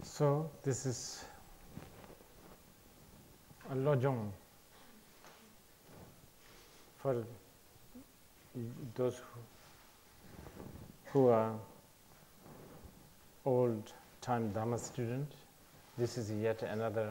So this is a lojong for those who are old-time Dhamma student. This is yet another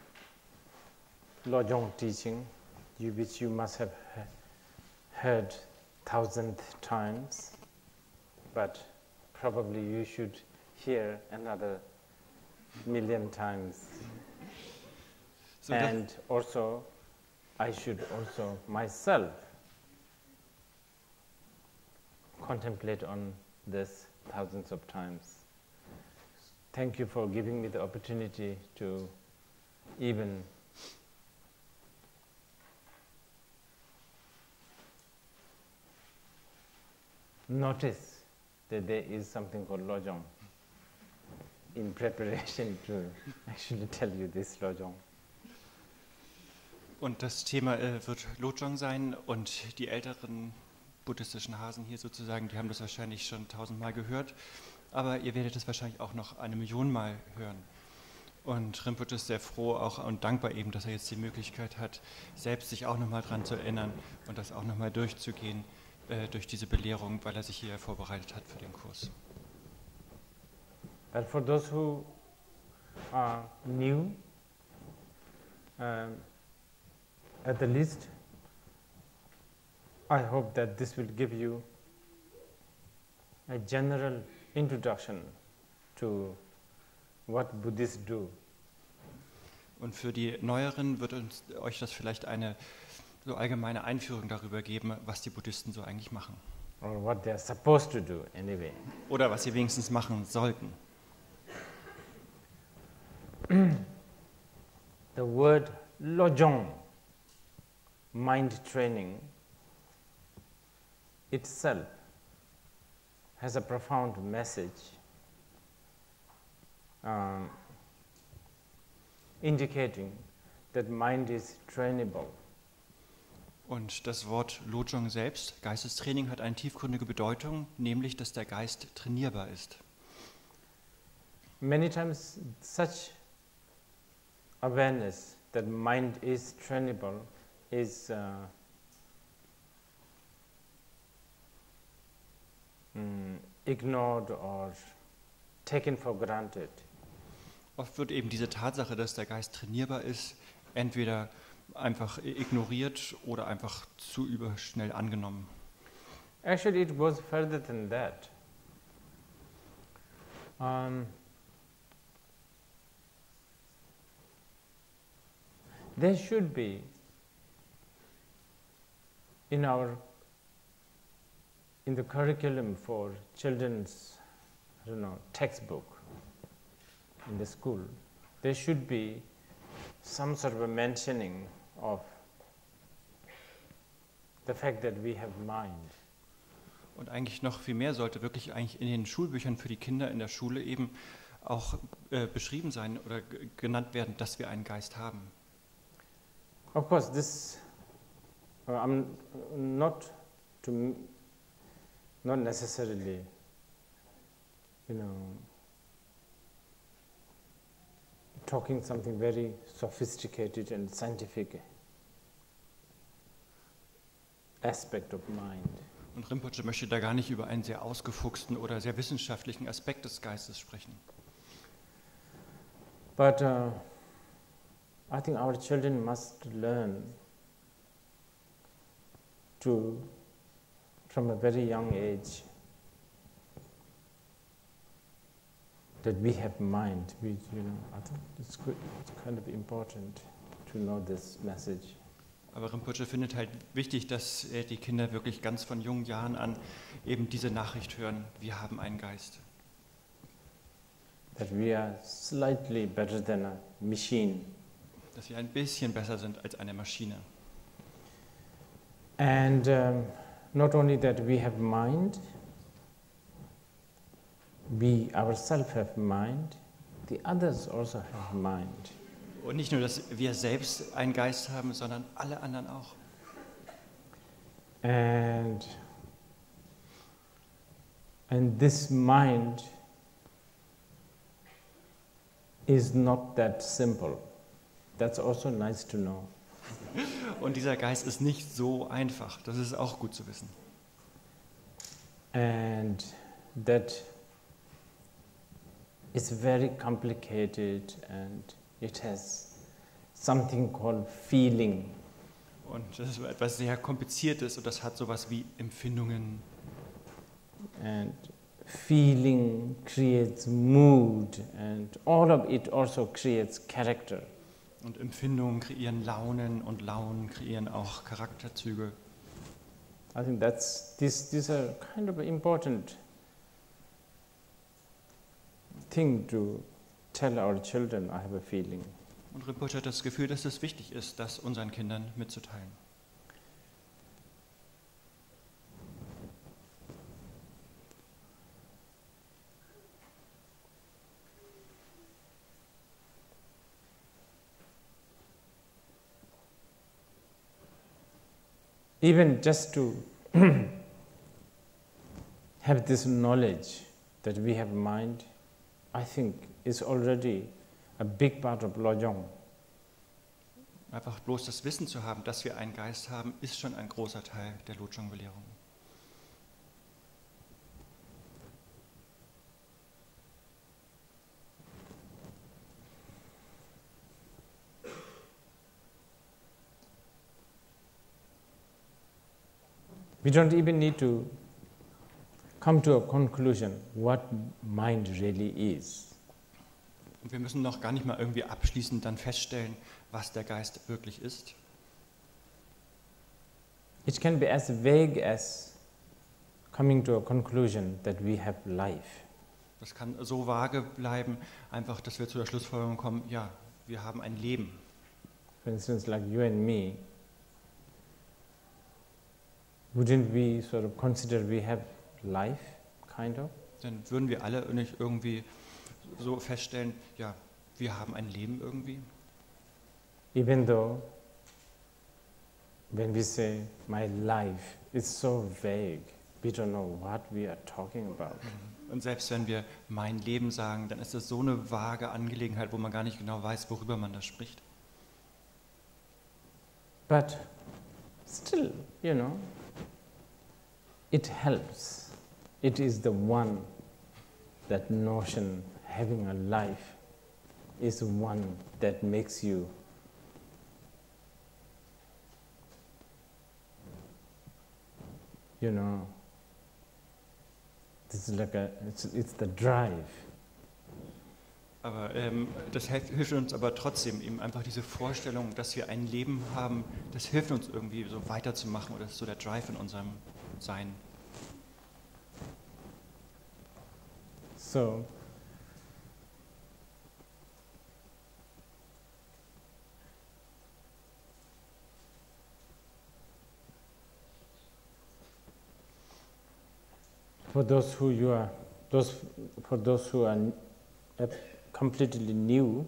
lojong teaching, which you must have heard thousandth times, but probably you should hear another million times. So and also, I should also myself contemplate on this thousands of times. Thank you for giving me the opportunity to even notice that there is something called lojong in preparation to actually tell you this lojong. Und das Thema wird Lojong sein, und die älteren buddhistischen Hasen hier sozusagen, die haben das wahrscheinlich schon 1000-mal gehört, aber ihr werdet es wahrscheinlich auch noch 1 Million Mal hören. Und Rinpoche ist sehr froh auch und dankbar eben, dass er jetzt die Möglichkeit hat, selbst sich auch nochmal dran zu erinnern und das auch nochmal durchzugehen durch diese Belehrung, weil er sich hier vorbereitet hat für den Kurs. And for those who are new, at the least, I hope that this will give you a general introduction to what Buddhists do. Und für die Neueren wird euch das vielleicht eine so allgemeine Einführung darüber geben, was die Buddhisten so eigentlich machen. Or what they are supposed to do anyway. Oder was sie wenigstens machen sollten. The word lojong, mind training, itself has a profound message indicating that mind is trainable. Und das Wort Lojong selbst, Geistestraining, hat eine tiefgründige Bedeutung, nämlich, dass der Geist trainierbar ist. Many times such awareness that mind is trainable is ignored or taken for granted. Oft wird eben diese Tatsache, dass der Geist trainierbar ist, entweder einfach ignoriert oder einfach zu überschnell angenommen. Actually, it goes further than that. There should be in the curriculum for children's, textbook in the school, there should be some sort of a mentioning of the fact that we have mind. Und eigentlich noch viel mehr sollte wirklich eigentlich in den Schulbüchern für die Kinder in der Schule eben auch beschrieben sein oder genannt werden, dass wir einen Geist haben. Of course, this I'm not necessarily, talking something very sophisticated and scientific aspect of mind. Und Rinpoche möchte da gar nicht über einen sehr ausgefuchsten oder sehr wissenschaftlichen Aspekt des Geistes sprechen. But I think our children must learn to, from a very young age, that we have mind. I think it's good. It's kind of important to know this message. Aber Rinpoche findet halt wichtig, dass die Kinder wirklich ganz von jungen Jahren an eben diese Nachricht hören: Wir haben einen Geist. That we are slightly better than a machine. Dass wir ein bisschen besser sind als eine Maschine. And not only that we have mind, we ourselves have mind, the others also have mind. Und nicht nur, dass wir selbst einen Geist haben, sondern alle anderen auch. And this mind is not that simple. That's also nice to know. Und dieser Geist ist nicht so einfach. Das ist auch gut zu wissen. And that is very complicated and it has something called feeling. Und das ist etwas sehr Kompliziertes und das hat sowas wie Empfindungen. And feeling creates mood and all of it also creates character. Und Empfindungen kreieren Launen und Launen kreieren auch Charakterzüge. I think these are kind of important thing to tell our children, I have a feeling. Und Rinpoche hat das Gefühl, dass es wichtig ist, das unseren Kindern mitzuteilen. Even just to have this knowledge that we have mind, I think is already a big part of Lojong. Einfach bloß das Wissen zu haben, dass wir einen Geist haben, ist schon ein großer Teil der Lojong-Belehrung. We don't even need to come to a conclusion what mind really is. Und wir müssen noch gar nicht mal irgendwie abschließend dann feststellen, was der Geist wirklich ist. It can be as vague as coming to a conclusion that we have life. Das kann so vage bleiben, einfach, dass wir zu der Schlussfolgerung kommen, ja, wir haben ein Leben. For instance, like you and me, wouldn't we sort of consider we have life, kind of? Dann würden wir alle nicht irgendwie so feststellen, ja, wir haben ein Leben irgendwie. Even though when we say my life, it's so vague, we don't know what we are talking about. Und selbst wenn wir mein Leben sagen, dann ist das so eine vage Angelegenheit, wo man gar nicht genau weiß, worüber man da spricht. But still, you know, it helps. It is the one, that notion, having a life, is one that makes you this is like it's the drive. Aber das hilft uns aber trotzdem, eben einfach diese Vorstellung, dass wir ein Leben haben, das hilft uns irgendwie so weiterzumachen oder das ist so der Drive in unserem Sein. So, for those who are completely new,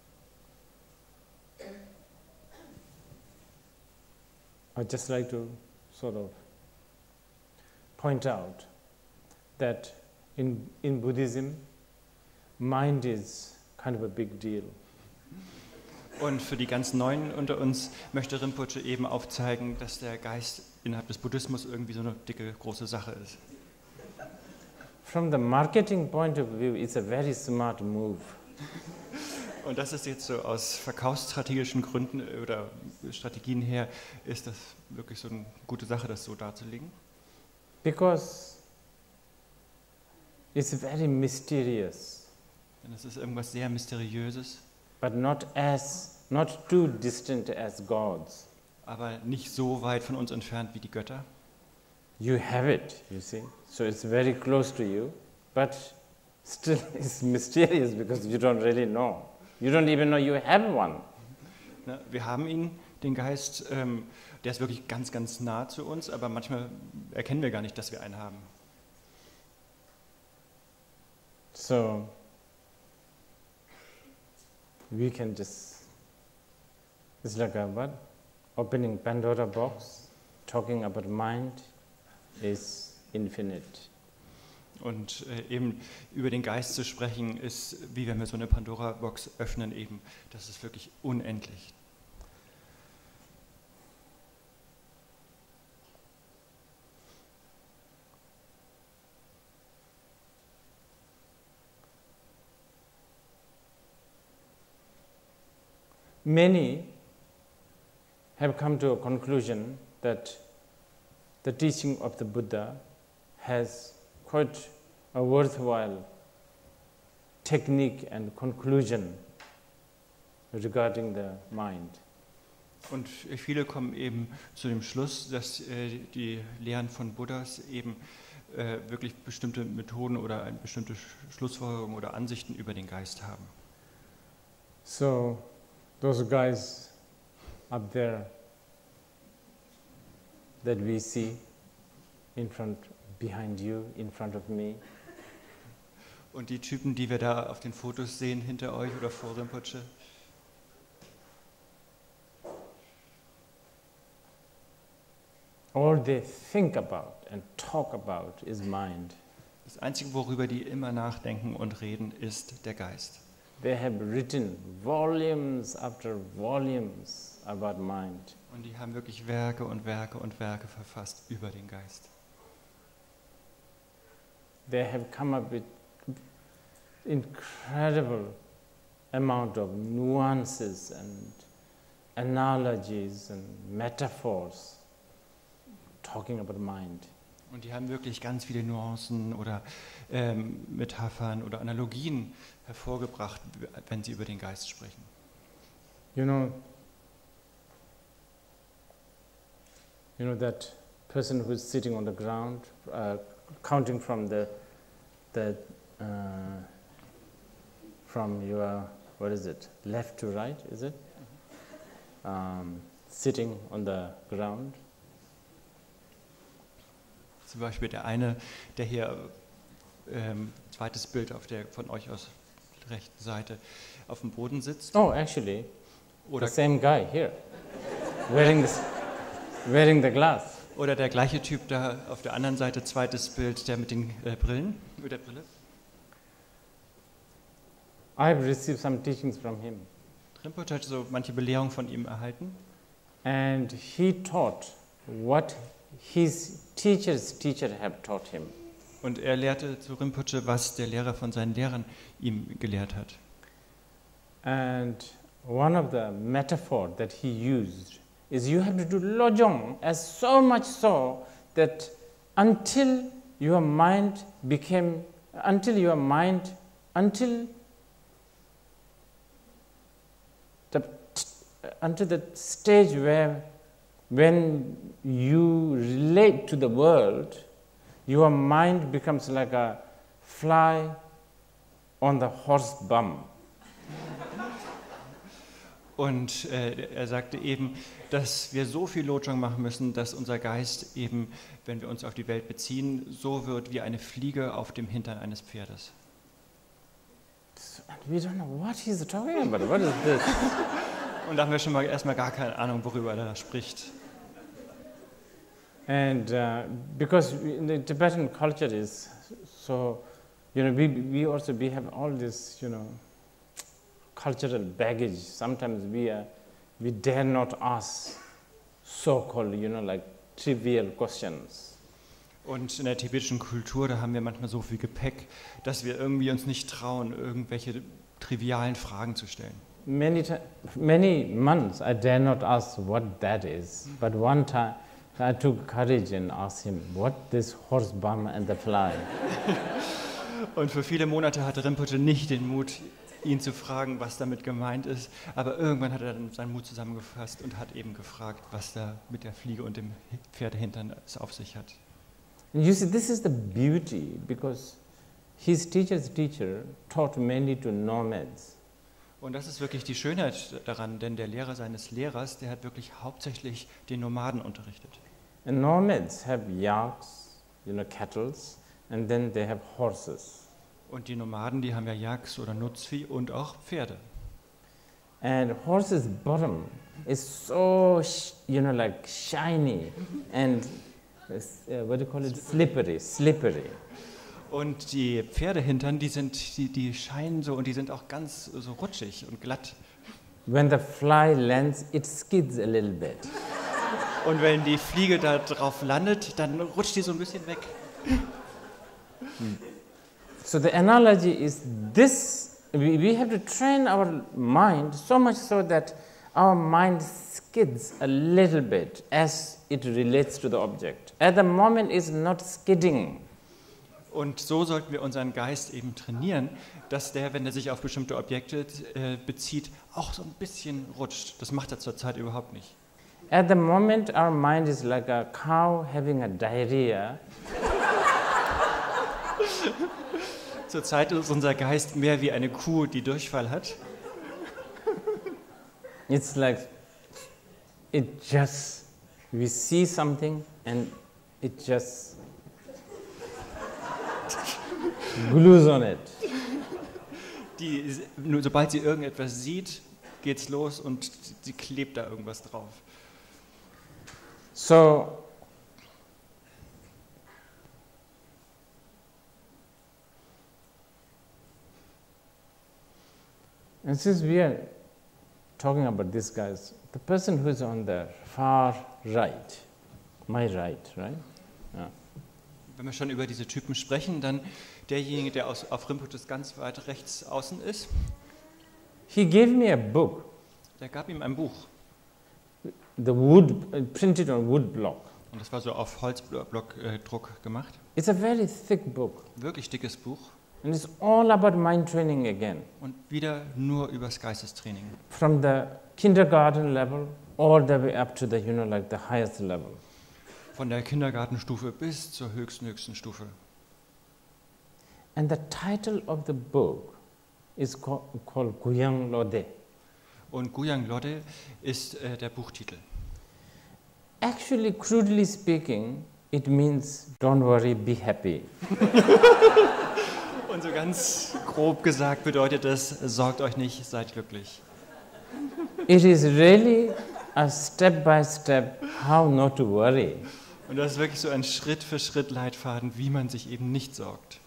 I'd just like to sort of point out that in Buddhism, mind is kind of a big deal. Und für die ganz Neuen unter uns möchte Rinpoche eben aufzeigen, dass der Geist innerhalb des Buddhismus irgendwie so eine dicke, große Sache ist. From the marketing point of view, it's a very smart move. Und das ist jetzt so aus verkaufsstrategischen Gründen oder Strategien her, ist das wirklich so eine gute Sache, das so darzulegen. Because it's very mysterious. Denn es ist irgendwas sehr Mysteriöses, But not too distant as gods. aber nicht so weit von uns entfernt wie die Götter. You have it, you see. So it's very close to you, but still it's mysterious because you don't really know. You don't even know you have one. Na, wir haben ihn, den Geist, der ist wirklich ganz, ganz nah zu uns, aber manchmal erkennen wir gar nicht, dass wir einen haben. So we can just, it's like a what? Opening Pandora box, talking about mind is infinite. Und eben über den Geist zu sprechen, ist wie wenn wir so eine Pandora-Box öffnen eben. Das ist wirklich unendlich. Many have come to a conclusion that the teaching of the Buddha has quite a worthwhile technique and conclusion regarding the mind. Und viele kommen eben zu dem Schluss, dass die Lehren von Buddhas eben wirklich bestimmte Methoden oder eine bestimmte Schlussfolgerung oder Ansichten über den Geist haben. So, those guys up there that we see in front, behind you, in front of me, Und die Typen, die wir da auf den Fotos sehen, hinter euch oder vor Rinpoche, all they think about and talk about is mind. das Einzige, worüber die immer nachdenken und reden, ist der Geist. They have written volumes after volumes about mind. Und die haben wirklich Werke und Werke und Werke verfasst über den Geist. They have come up with incredible amount of nuances and analogies and metaphors talking about mind. Und die haben wirklich ganz viele Nuancen oder Metaphern oder Analogien hervorgebracht, wenn sie über den Geist sprechen. You know that person who is sitting on the ground, counting from from your, what is it, left to right, is it? Sitting on the ground. Zum Beispiel der eine, der hier, zweites Bild auf der von euch aus rechten Seite, auf dem Boden sitzt. Oh, actually, Oder, the same guy here, wearing the glass. oder der gleiche Typ da auf der anderen Seite, zweites Bild, der mit den Brillen, mit der Brille. I have received some teachings from him, Rinpoche hat so manche Belehrungen von ihm erhalten. and he taught what his teacher's teacher have taught him. Und er lehrte zu Rinpoche, was der Lehrer von seinen Lehrern ihm gelehrt hat. And one of the metaphor that he used is you have to do lojong, as so much so that until the stage where when you relate to the world, your mind becomes like a fly on the horse bum. Und er sagte eben, dass wir so viel Lojong machen müssen, dass unser Geist eben, wenn wir uns auf die Welt beziehen, so wird wie eine Fliege auf dem Hintern eines Pferdes. And we don't know what he's talking about. What is this? Und da haben wir schon mal erstmal gar keine Ahnung, worüber er da spricht. And because in the Tibetan culture is so, we have all this, cultural baggage. Sometimes we dare not ask so-called, like trivial questions. Und in der tibetischen Kultur, da haben wir manchmal so viel Gepäck, dass wir irgendwie uns nicht trauen, irgendwelche trivialen Fragen zu stellen. Many months I dare not ask what that is, but one time I took courage and asked him, what this horse bum and the fly? Und für viele Monate hatte Rinpoche nicht den Mut, ihn zu fragen, was damit gemeint ist. Aber irgendwann hat er dann seinen Mut zusammengefasst und hat eben gefragt, was da mit der Fliege und dem Pferdehintern es auf sich hat. And you see, this is the beauty, because his teacher's teacher taught mainly to nomads. Und das ist wirklich die Schönheit daran, denn der Lehrer seines Lehrers, der hat wirklich hauptsächlich den Nomaden unterrichtet. And nomads have yaks, cattle, and then they have horses. Und die Nomaden, die haben ja Yaks oder Nutzvieh und auch Pferde. And horse's bottom is so, like shiny and what do you call it? Slippery. Und die Pferdehintern, die scheinen so und die sind auch ganz so rutschig und glatt. When the fly lands, it skids a little bit. Und wenn die Fliege da drauf landet, dann rutscht die so ein bisschen weg. So the analogy is this, we have to train our mind so much so that our mind skids a little bit as it relates to the object. At the moment it's not skidding. Und so sollten wir unseren Geist eben trainieren, dass der, wenn er sich auf bestimmte Objekte bezieht, auch so ein bisschen rutscht. Das macht er zurzeit überhaupt nicht. At the moment our mind is like a cow having a diarrhea. Zurzeit ist unser Geist mehr wie eine Kuh, die Durchfall hat. It's like we see something and it just glues on it. Nur sobald sie irgendetwas sieht, geht's los und sie klebt da irgendwas drauf. So, and since we are talking about these guys, the person who is on the far right, my right? Yeah. Wenn wir schon über diese Typen sprechen, dann derjenige, der auf Rinpoches ganz weit rechts außen ist, he gave me a book, der gab ihm ein Buch. the wood, printed on wood block. Und das war so auf Holzblockdruck gemacht. It's a very thick book, Wirklich dickes Buch. and it's all about mind training again, Und wieder nur übers Geistestraining. from the kindergarten level all the way up to the, like the highest level. Von der Kindergartenstufe bis zur höchsten Stufe. And the title of the book is called Guyang Lode. Und Guyang Lode ist der Buchtitel. Actually, crudely speaking, it means don't worry, be happy. Und so ganz grob gesagt bedeutet das, sorgt euch nicht, seid glücklich. It is really a step-by-step how not to worry. Und das ist wirklich so ein Schritt-für-Schritt Leitfaden, wie man sich eben nicht sorgt.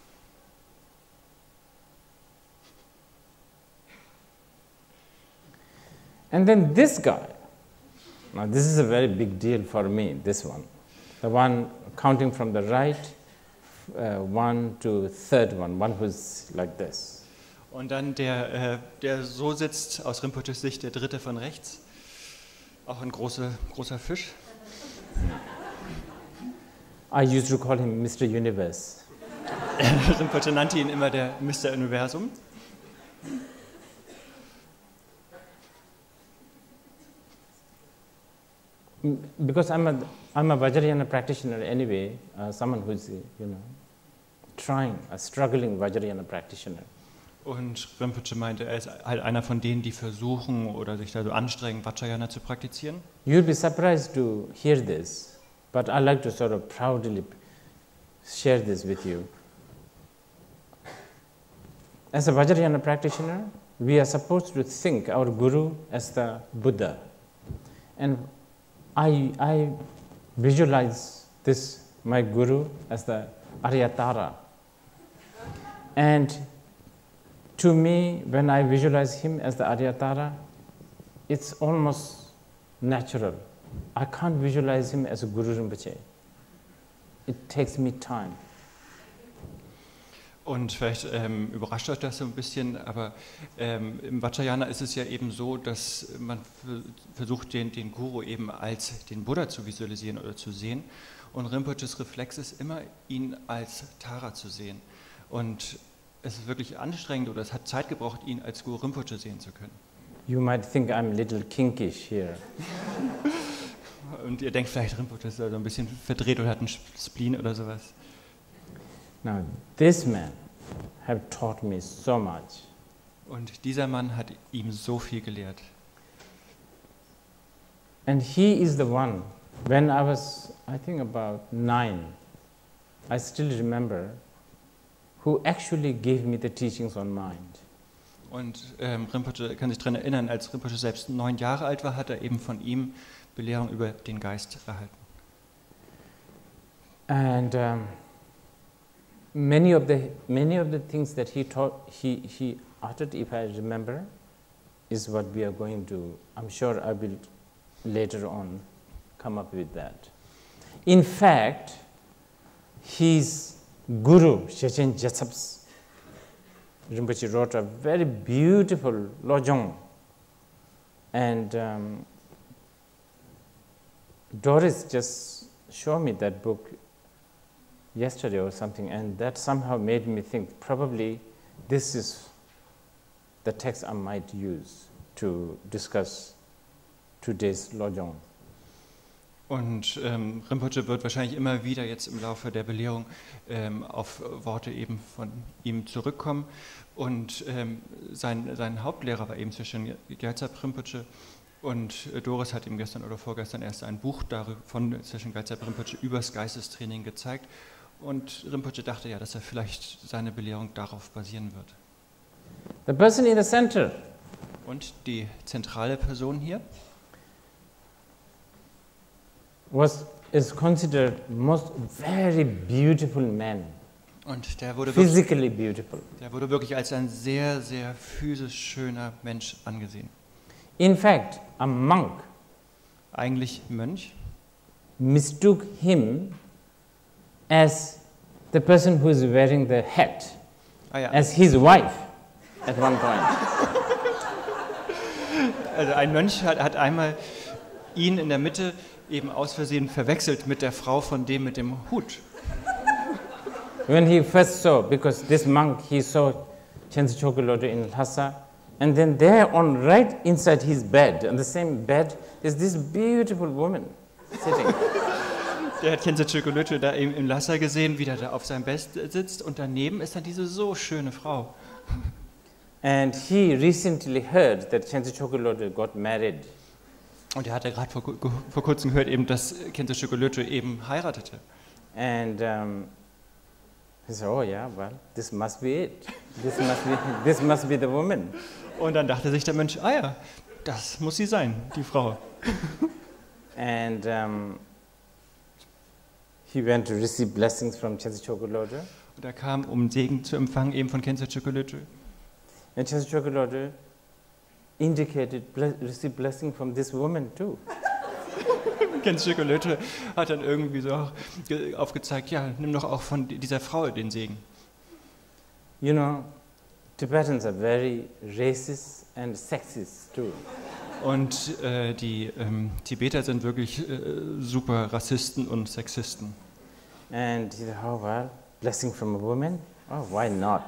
And then this guy, now this is a very big deal for me, this one. The one counting from the right, one to third one who's like this. Und dann der so sitzt, aus Rinpoches Sicht, der dritte von rechts, auch ein großer Fisch. I used to call him Mr. Universe. Rinpoche nannte ihn immer der Mr. Universum. Because I'm a Vajrayana practitioner anyway, someone who's, trying, a struggling Vajrayana practitioner. Und Rinpoche meinte, er ist halt einer von denen, die versuchen oder sich da so anstrengen, Vajrayana zu praktizieren. You'll be surprised to hear this, but I like to sort of proudly share this with you. As a Vajrayana practitioner, we are supposed to think our Guru as the Buddha. And I visualize this, my Guru, as the Aryatara. And to me, when I visualize him as the Aryatara, it's almost natural. I can't visualize him as a Guru Rinpoche. It takes me time. Und vielleicht überrascht euch das so ein bisschen, aber im Vajrayana ist es ja eben so, dass man versucht, den Guru eben als den Buddha zu visualisieren oder zu sehen. Und Rinpoches Reflex ist immer, ihn als Tara zu sehen. Und es ist wirklich anstrengend oder es hat Zeit gebraucht, ihn als Guru Rinpoche sehen zu können. You might think I'm a little kinkish here. Und ihr denkt vielleicht, Rinpoche ist also ein bisschen verdreht oder hat einen Spleen oder sowas. Now, this man have taught me so much. Und dieser Mann hat ihm so viel gelehrt. And he is the one, when I was, I think about 9, I still remember, who actually gave me the teachings on mind. Und Rinpoche kann sich daran erinnern, als Rinpoche selbst 9 Jahre alt war, hat er eben von ihm Belehrung über den Geist erhalten. And many of the things that he taught, he uttered, if I remember, is what we are going to. I'm sure I will later on come up with that. In fact, his guru, Shechen Jetsaps Rinpoche, wrote a very beautiful lojong, and Doris just showed me that book yesterday or something, and that somehow made me think probably this is the text I might use to discuss today's lojong. Und Rinpoche wird wahrscheinlich immer wieder jetzt im Laufe der Belehrung auf Worte eben von ihm zurückkommen. Und sein Hauptlehrer war eben Shechen Gyaltsab Rinpoche. Und Doris hat ihm gestern oder vorgestern erst ein Buch von Shechen Gyaltsab Rinpoche übers Geistestraining gezeigt. Und Rinpoche dachte ja, dass er vielleicht seine Belehrung darauf basieren wird. The person in the center. Und die zentrale Person hier is considered most very beautiful man. Und der wurde physically beautiful. Der wurde wirklich als ein sehr, sehr physisch schöner Mensch angesehen. In fact, a monk eigentlich Mönch mistook him as the person who is wearing the hat, as his wife at one point. Also ein Mönch hat einmal ihn in der Mitte eben aus Versehen verwechselt mit der Frau von dem mit dem Hut. When he first saw, because this monk, he saw Chense Choki Lodro in Lhasa, and then there on right inside his bed, on the same bed, is this beautiful woman sitting. Der hat Chense Choki Lodro da im Lhasa gesehen, wie der da auf seinem Bett sitzt, und daneben ist dann diese so schöne Frau. And he recently heard that Chense Choki Lodro got married. Und er hatte gerade vor kurzem gehört, eben, dass Chense Choki Lodro eben heiratete. And he said, oh yeah, well, this must be it. This must be the woman. Und dann dachte sich der Mönch, ah ja, das muss sie sein, die Frau. And he went to receive blessings from Chense Choki Lodro. Und er kam, um Segen zu empfangen, eben von Chense Choki Lodro. And Chense Choki Lodro indicated, received blessing from this woman too. Chense Choki Lodro hat dann irgendwie so aufgezeigt, ja, nimm doch auch von dieser Frau den Segen. You know, Tibetans are very racist and sexist too. Und die Tibeter sind wirklich super Rassisten und Sexisten. And he said, oh well, blessing from a woman? Oh, why not?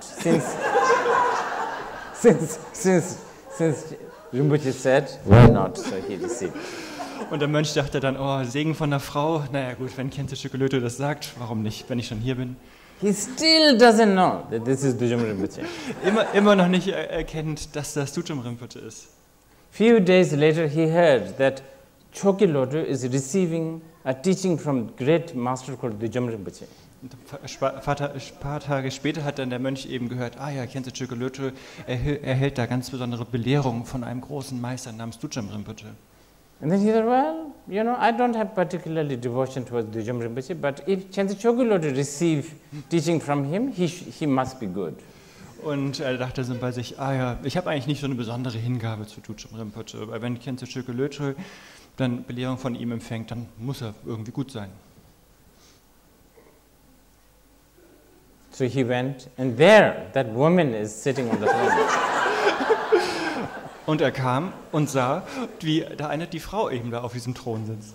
Since Rinpoche said, why not? So he received. Und der Mönch dachte dann, oh, Segen von einer Frau, naja gut, wenn Chense Choki Lodro das sagt, warum nicht, wenn ich schon hier bin. He still doesn't know that this is Dudjom Rinpoche. Immer noch nicht erkennt, dass das Dudjom Rinpoche ist. Few days later he heard that Choki Lodro is receiving a teaching from great master called Dudjom Rinpoche. Ein paar Tage später hat dann der Mönch eben gehört, ah ja, Chense Choki Lodro erhält da ganz besondere Belehrungen von einem großen Meister namens Dudjom Rinpoche. And then he said, well, you know, I don't have particularly devotion towards Dudjom Rinpoche, but if Chense Choki Lodro receive teaching from him, he must be good. Und er dachte so bei sich, ah ja, ich habe eigentlich nicht so eine besondere Hingabe zu Dudjom Rinpoche, weil wenn Chense Choki Lodro dann Belehrung von ihm empfängt, dann muss er irgendwie gut sein. So he went, and there, that woman is sitting on the throne. Und er kam und sah, wie da die Frau eben da auf diesem Thron sitzt.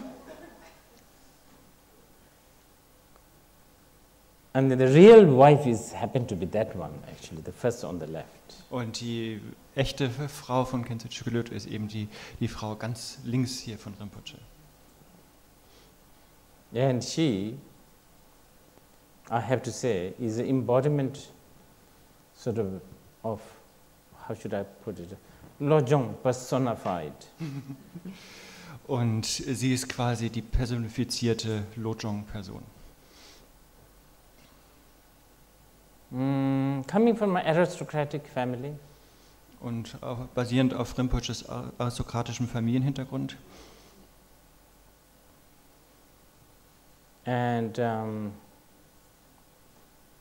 And the real wife happened to be that one, actually, the first on the left. Und die echte Frau von Chense Choki Lodro ist eben die Frau ganz links hier von Rinpoche. And she, I have to say, is an embodiment sort of how should I put it, Lojong personified. Und sie ist quasi die personifizierte Lojong-Person. Coming from an aristocratic family. Und auch basierend auf Rinpoches aristokratischem Familienhintergrund. And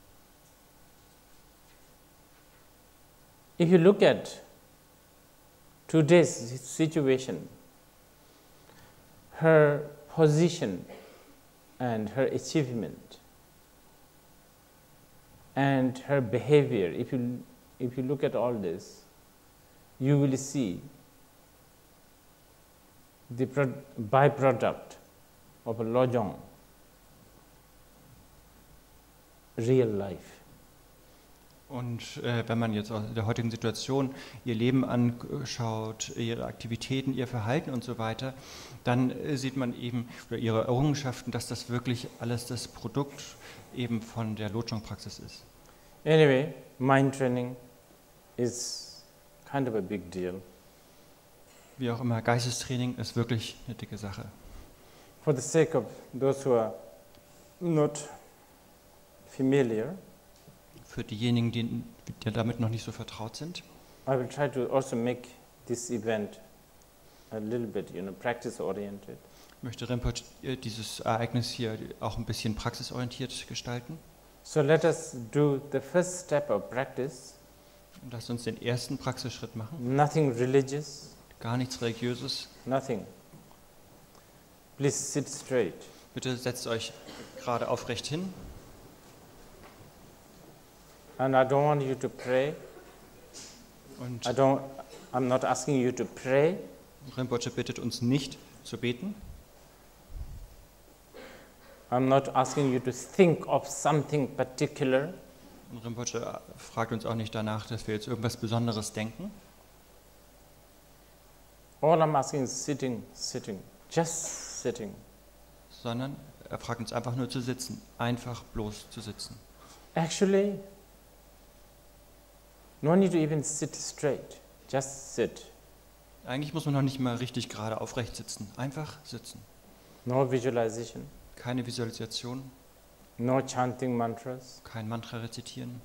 If you look at today's situation, her position and her achievement and her behavior, if you look at all this, you will see the byproduct of a Lojong real life. Und wenn man jetzt aus der heutigen Situation ihr Leben anschaut, ihre Aktivitäten, ihr Verhalten und so weiter, dann sieht man eben, oder ihre Errungenschaften, dass das wirklich alles das Produkt eben von der Lojong-Praxis ist. Anyway, mind training is kind of a big deal. Wie auch immer, Geistestraining ist wirklich eine dicke Sache. For the sake of those who are not familiar, Für diejenigen, die damit noch nicht so vertraut sind, I will try to also make this event a little bit, practice oriented. möchte Rinpoche dieses Ereignis hier auch ein bisschen praxisorientiert gestalten. So let us do the first step of practice. Und lasst uns den ersten Praxisschritt machen. Nothing religious, Gar nichts Religiöses. nothing. Please sit straight. Bitte setzt euch gerade aufrecht hin. And I don't want you to pray. Und I'm not asking you to pray. Rinpoche bittet uns nicht zu beten. I'm not asking you to think of something particular. Und Rinpoche fragt uns auch nicht danach, dass wir jetzt irgendwas Besonderes denken. All I'm asking is sitting, just sitting. Sondern er fragt uns einfach nur zu sitzen. Einfach bloß zu sitzen. Actually, no need to even sit straight. Just sit. Eigentlich muss man noch nicht mal richtig gerade aufrecht sitzen. Einfach sitzen. No visualization, Keine Visualisation, no chanting mantras. kein Mantra rezitieren.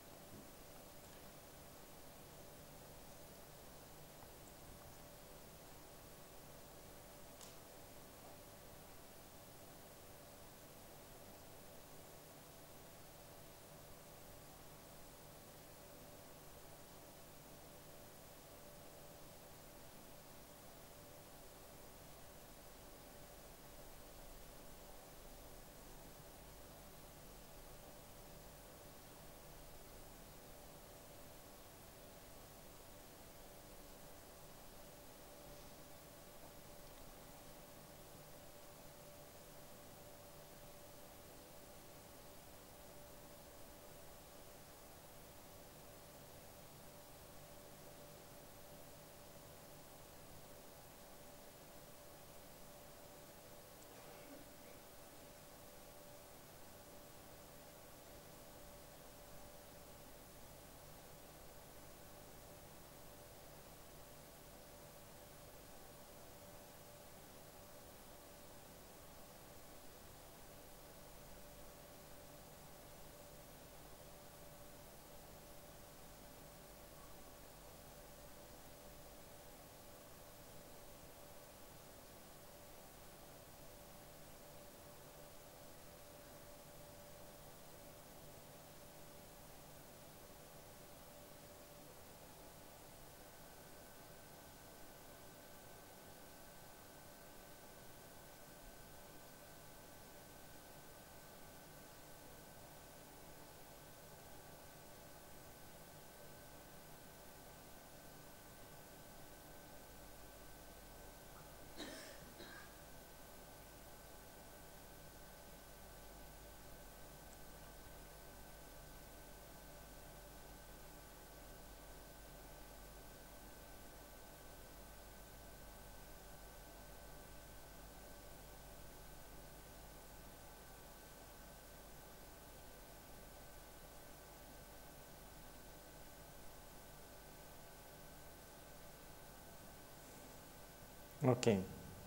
Okay.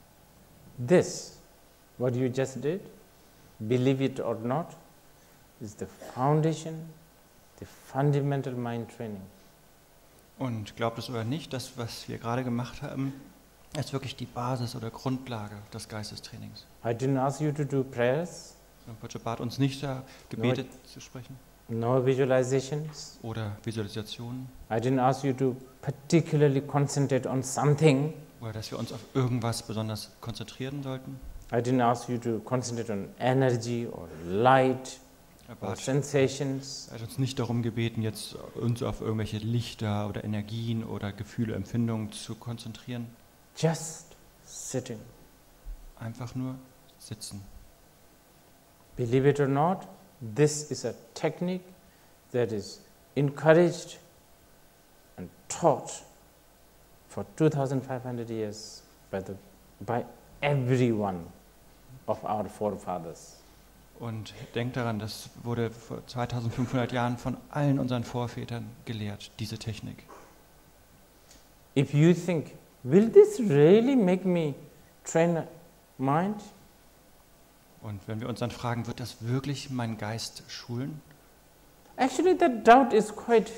This, what you just did, believe it or not, is the foundation, the fundamental mind training. Und glaubt es oder nicht, das, was wir gerade gemacht haben, ist wirklich die Basis oder Grundlage des Geistestrainings. I didn't ask you to do prayers. Rinpoche bat uns nicht, da Gebete zu sprechen. No visualizations. oder Visualisationen I didn't ask you to particularly concentrate on something. oder dass wir uns auf irgendwas besonders konzentrieren sollten. I didn't ask you to concentrate on energy or light Aber or er sensations. hat uns nicht darum gebeten, jetzt uns auf irgendwelche Lichter oder Energien oder Gefühle, Empfindungen zu konzentrieren. Just sitting. Einfach nur sitzen. Believe it or not, this is a technique that is encouraged and taught for 2500 years by everyone of our forefathers. Und denkt daran, das wurde vor 2500 Jahren von allen unseren Vorvätern gelehrt, diese Technik. If you think, will this really make me train mind? Und wenn wir uns dann fragen, wird das wirklich meinen Geist schulen? Actually, that doubt is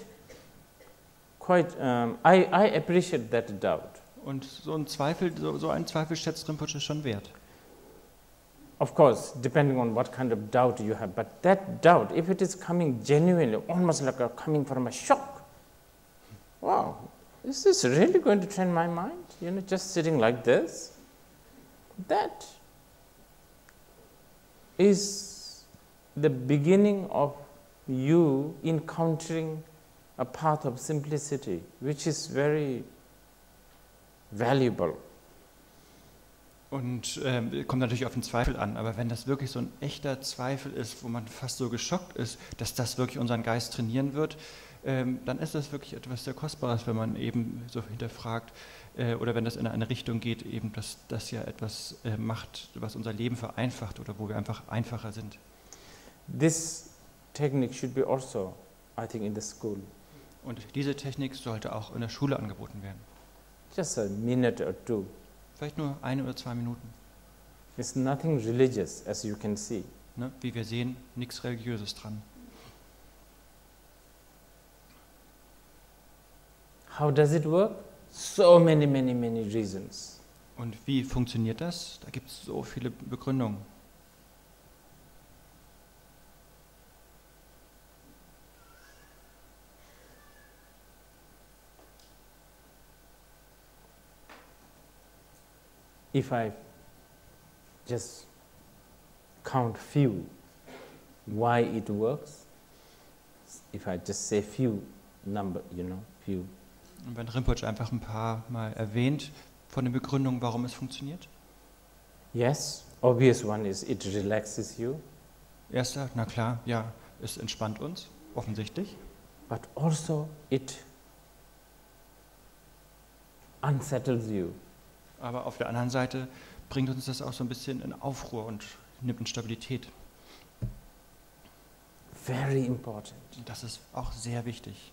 I appreciate that doubt. Und so ein Zweifel schätzt Rinpoche schon wert. Of course, depending on what kind of doubt you have, but that doubt, if it is coming genuinely, almost like coming from a shock, wow, is this really going to train my mind? You know, just sitting like this? That is the beginning of you encountering a path of simplicity, which is very valuable. Und kommt natürlich auf den Zweifel an, aber wenn das wirklich so ein echter Zweifel ist, wo man fast so geschockt ist, dass das wirklich unseren Geist trainieren wird, dann ist das wirklich etwas sehr Kostbares, wenn man eben so hinterfragt oder wenn das in eine Richtung geht, eben dass das ja etwas macht, was unser Leben vereinfacht oder wo wir einfach einfacher sind. This technique should be also, I think, in the school. Und diese Technik sollte auch in der Schule angeboten werden. Just a minute or two. Vielleicht nur 1 oder 2 Minuten. It's nothing religious, as you can see. Ne? Wie wir sehen, nichts Religiöses dran. How does it work? So many reasons. Und wie funktioniert das? Da gibt es so viele Begründungen. If I just count few, why it works, if I just say few number, few. Und wenn Rinpoche einfach ein paar Mal erwähnt von den Begründungen, warum es funktioniert. Yes, obvious one is it relaxes you. Erster, na klar, ja, es entspannt uns, offensichtlich. But also it unsettles you. Aber auf der anderen Seite bringt uns das auch so ein bisschen in Aufruhr und nimmt in Stabilität. Very important. Und das ist auch sehr wichtig.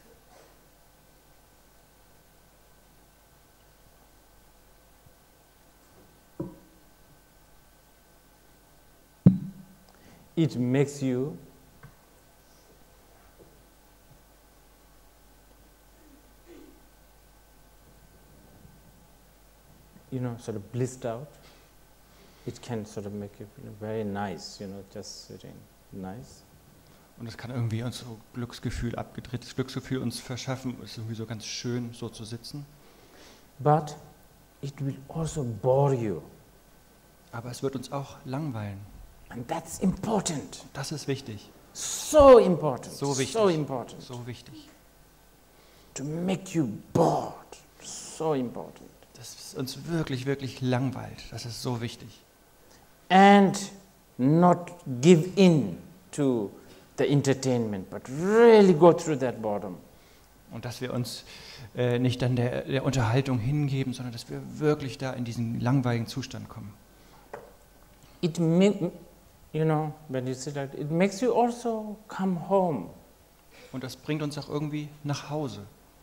It makes you sort of blissed out. It can sort of make you feel very nice, just sitting nice. Und es kann irgendwie uns so abgedrehtes Glücksgefühl uns verschaffen. Es ist irgendwie so ganz schön, so zu sitzen. But it will also bore you. Aber es wird uns auch langweilen. And that's important. Das ist wichtig. So important. So wichtig. So important. So wichtig. To make you bored. So important. Dass es uns wirklich, wirklich langweilt. Das ist so wichtig. And not give in to the entertainment, but really go through that boredom. Und dass wir uns nicht dann der Unterhaltung hingeben, sondern dass wir wirklich da in diesen langweiligen Zustand kommen. It when you sit like it makes you also come home. Und das bringt uns auch irgendwie nach Hause.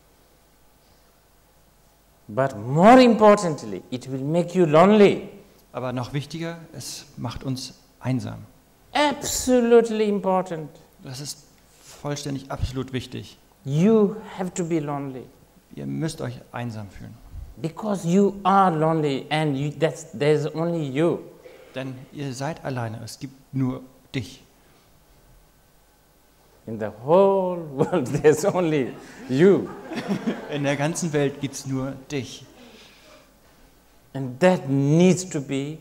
But more importantly, it will make you lonely. Aber noch wichtiger, es macht uns einsam. Absolutely important. Das ist vollständig absolut wichtig. You have to be lonely. Ihr müsst euch einsam fühlen. Because you are lonely and there's only you. Denn ihr seid alleine, es gibt nur dich. In the whole world, there's only you. In der ganzen Welt gibt es nur dich. And that needs to be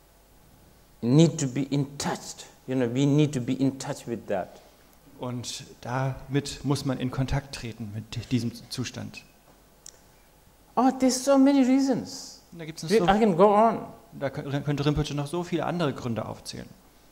in touch. You know, we need to be in touch with that. Und damit muss man in Kontakt treten, mit diesem Zustand. Oh, there's so many reasons. Und da gibt's noch I can go on. da könnte Rinpoche noch so viele andere Gründe aufzählen.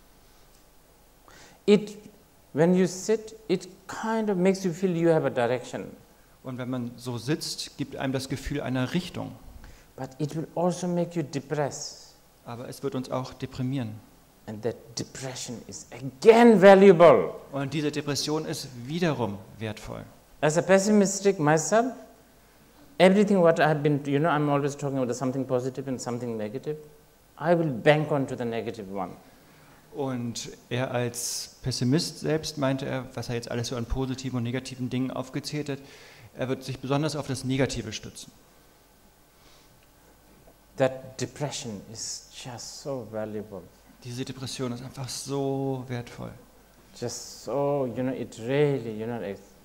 When you sit, it kind of makes you feel you have a direction. Und wenn man so sitzt, gibt einem das Gefühl einer Richtung. But it will also make you depressed. Aber es wird uns auch deprimieren. And that depression is again valuable. Und diese Depression ist wiederum wertvoll. As a pessimistic myself, everything what I have been, you know, I'm always talking about something positive and something negative. I will bank onto the negative one. Und er als Pessimist selbst meinte er, was er jetzt alles so an positiven und negativen Dingen aufgezählt hat, er wird sich besonders auf das Negative stützen. That depression is just so valuable. Diese Depression ist einfach so wertvoll. Just so, you know, it really, you know,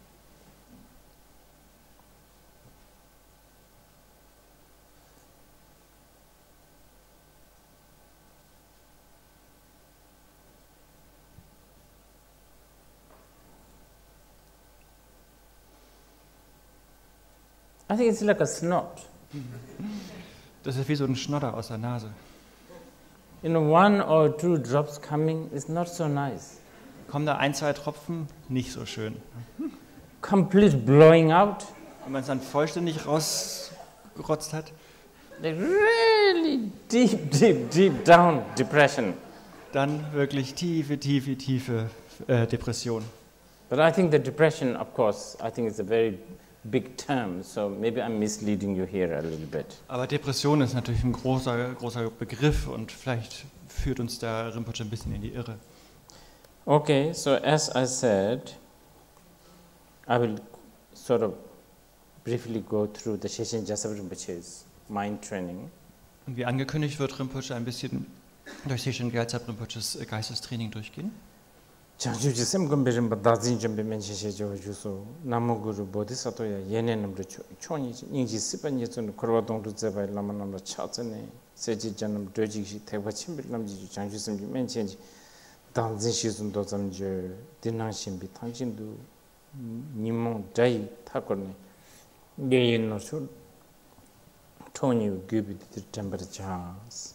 I think it's like a snot. Das ist wie so ein Schnodder aus der Nase. You know, 1 or 2 drops coming is not so nice. Kommen da 1, 2 Tropfen, nicht so schön. Complete blowing out. Wenn man es dann vollständig rausgerotzt hat, Like really deep down depression. dann wirklich tiefe Depression. But I think the depression, of course, I think it's a very big term, so maybe I'm misleading you here a little bit. Aber Depression ist natürlich ein großer Begriff und vielleicht führt uns da Rinpoche ein bisschen in die Irre. Okay, so as I said, I will sort of briefly go through the Sheshen Gyaltsab Rinpoche's mind training. Und wie angekündigt wird Rinpoche ein bisschen durch Sheshen Gyaltsab Rinpoches Geistestraining durchgehen. Changchuji semgomberim badazin jombe mencheshe jo juso namoguru bodhisattva ya yene namro choni ingji sipan yetsun korwa dongru zeba lama namro chatsane seji janam doji shi theba chimbil namji changchu semji menchenji danzin shizun do zamje dinang shimbi tangjindu nimong dai takorne geyin no su toni gubi de temperatures.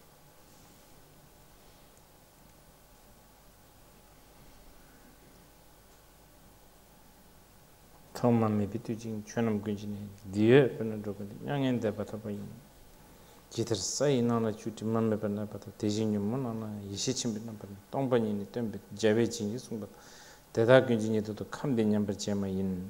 Thomami bitujing chunam gunjini diye pena drogadi nyangen de batabai jitar sai nana chuti mamme pena bata tejinyu monana yishichim bina pena tongbani ni tembe jabe jingi sungba deda gunjini to kamde nyambar chema yin.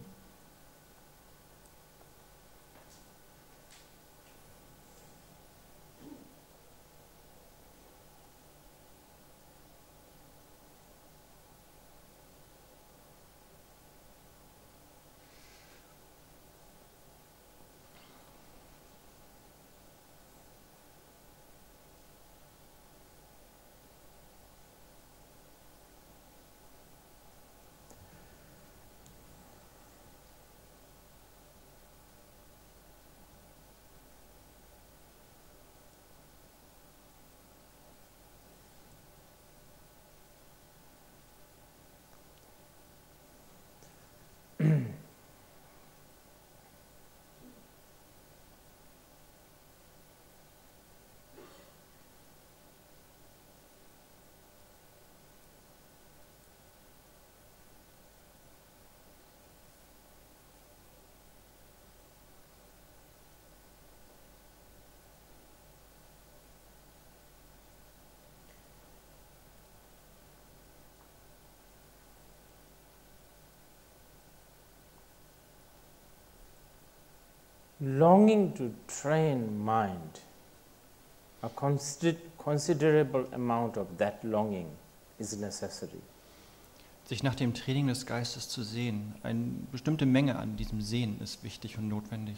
Longing to train mind, a considerable amount of that longing is necessary. Sich nach dem Training des Geistes zu sehen, eine bestimmte Menge an diesem Sehen ist wichtig und notwendig.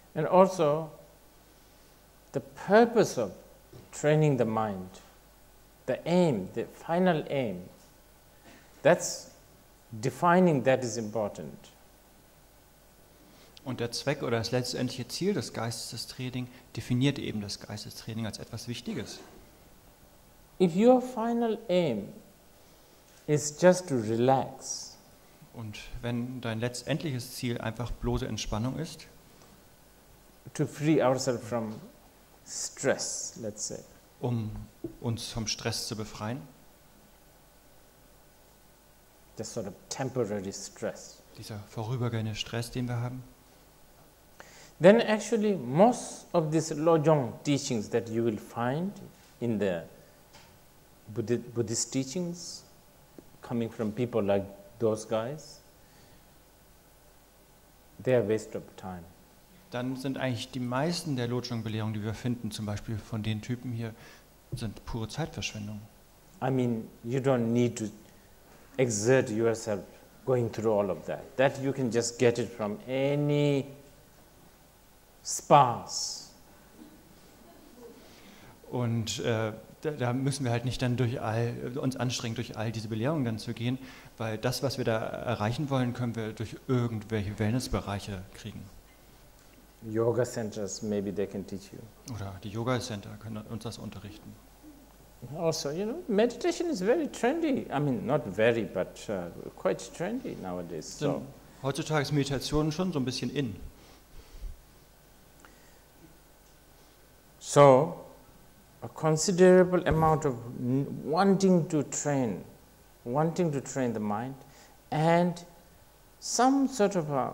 And also, the purpose of training the mind, the aim, the final aim, that's defining that is important. Und der Zweck oder das letztendliche Ziel des Geistestraining definiert eben das Geistestraining als etwas Wichtiges. If your final aim is just to relax, Und wenn dein letztendliches Ziel einfach bloße Entspannung ist, to free ourselves from stress, let's say, um uns vom Stress zu befreien, just sort of temporary stress, dieser vorübergehende Stress, den wir haben, then actually most of these Lojong teachings that you will find in the Buddhist teachings coming from people like those guys, they are waste of time. dann sind eigentlich die meisten der Lojong-Belehrungen, die wir finden, zum Beispiel von den Typen hier, sind pure Zeitverschwendung. I mean, you don't need to exert yourself going through all of that. That you can just get it from any spas. Und da müssen wir halt nicht dann uns anstrengen, durch all diese Belehrungen dann zu gehen, weil das, was wir da erreichen wollen, können wir durch irgendwelche Wellnessbereiche kriegen. Yoga centers, maybe they can teach you. Oder die Yoga-Center können uns das unterrichten. Also, you know, meditation is very trendy. I mean, not very, but quite trendy nowadays. So, Heutzutage ist Meditation schon so ein bisschen in. so a considerable amount of wanting to train the mind, and some sort of a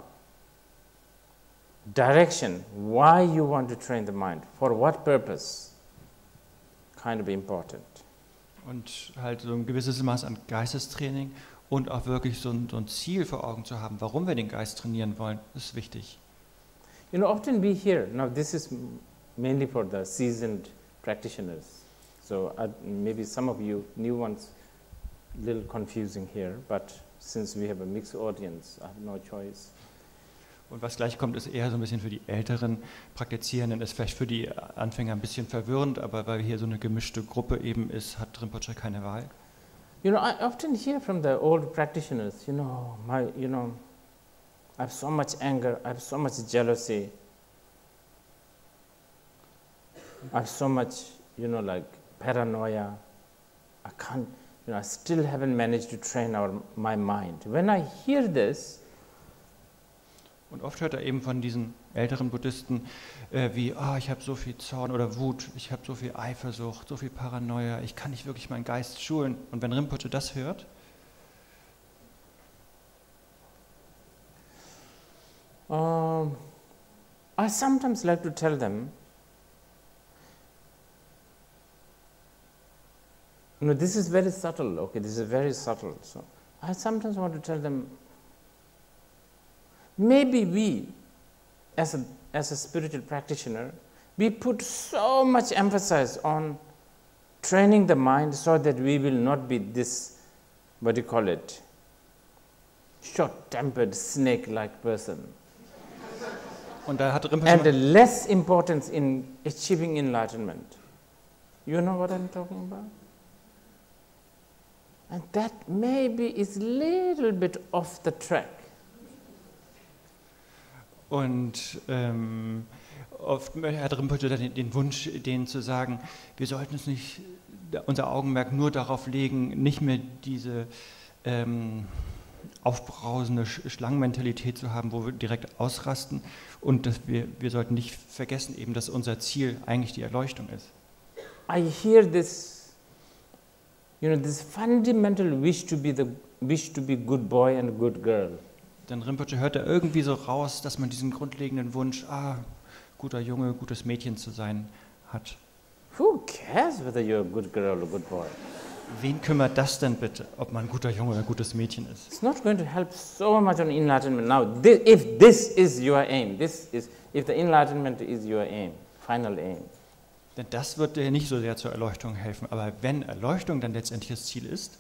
direction why you want to train the mind, for what purpose, kind of important. Und halt so ein gewisses Maß an Geistestraining und auch wirklich so ein Ziel vor Augen zu haben, warum wir den Geist trainieren wollen, ist wichtig. You know, often we hear, now this is mainly for the seasoned practitioners, so maybe some of you new ones, a little confusing here, but since we have a mixed audience, I have no choice. Und was gleich kommt, ist eher so ein bisschen für die älteren Praktizierenden, ist vielleicht für die Anfänger ein bisschen verwirrend, aber weil hier so eine gemischte Gruppe eben ist, hat Rinpoche keine Wahl. You know, I often hear from the old practitioners, I have so much anger, I have so much jealousy, I have so much, like paranoia, I can't, I still haven't managed to train my mind. When I hear this, und oft hört er eben von diesen älteren Buddhisten wie, ich habe so viel Zorn oder Wut, ich habe so viel Eifersucht, so viel Paranoia, ich kann nicht wirklich meinen Geist schulen. Und wenn Rinpoche das hört, I sometimes like to tell them, this is very subtle, okay, this is very subtle. So I sometimes want to tell them, maybe we, as a spiritual practitioner, we put so much emphasis on training the mind so that we will not be this, short-tempered, snake-like person. Und da hat Rinpoche And less importance in achieving enlightenment. You know what I'm talking about? And that maybe is a little bit off the track. Und oft hat Rinpoche den Wunsch, denen zu sagen, wir sollten uns nicht unser Augenmerk nur darauf legen, nicht mehr diese aufbrausende Schlangenmentalität zu haben, wo wir direkt ausrasten, und dass wir sollten nicht vergessen, eben, dass unser Ziel eigentlich die Erleuchtung ist. I hear this, this fundamental wish to be good boy and good girl. Denn Rinpoche hört da irgendwie so raus, dass man diesen grundlegenden Wunsch, guter Junge, gutes Mädchen zu sein, hat. Who cares whether you're a good girl or a good boy? Wen kümmert das denn bitte, ob man ein guter Junge oder ein gutes Mädchen ist? It's not going to help so much on enlightenment. Now, if this is your aim, if the enlightenment is your aim, final aim. Denn das wird dir nicht so sehr zur Erleuchtung helfen. Aber wenn Erleuchtung dann letztendlich das Ziel ist,